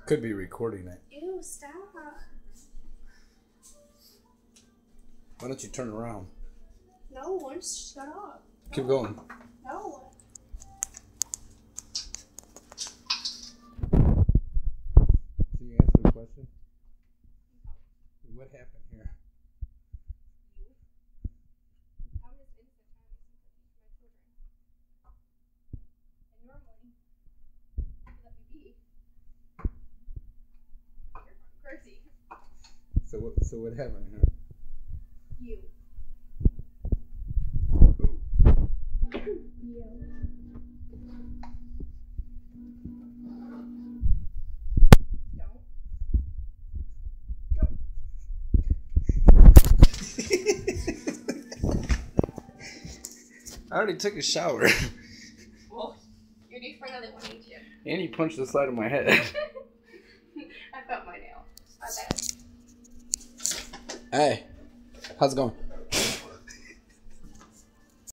Could be recording it. Ew, stop. Why don't you turn around? No, once shut up. Keep going. No. So you answer the question? What happened here? I was innocent trying to make some cookies for my children. And normally, you let me be. You're fucking crazy. So what happened here? You. Ooh. You. Don't. I already took a shower. Well, you need for another one, ain't you? And you punched the side of my head. I felt my nail. My bad. Hey, how's it going?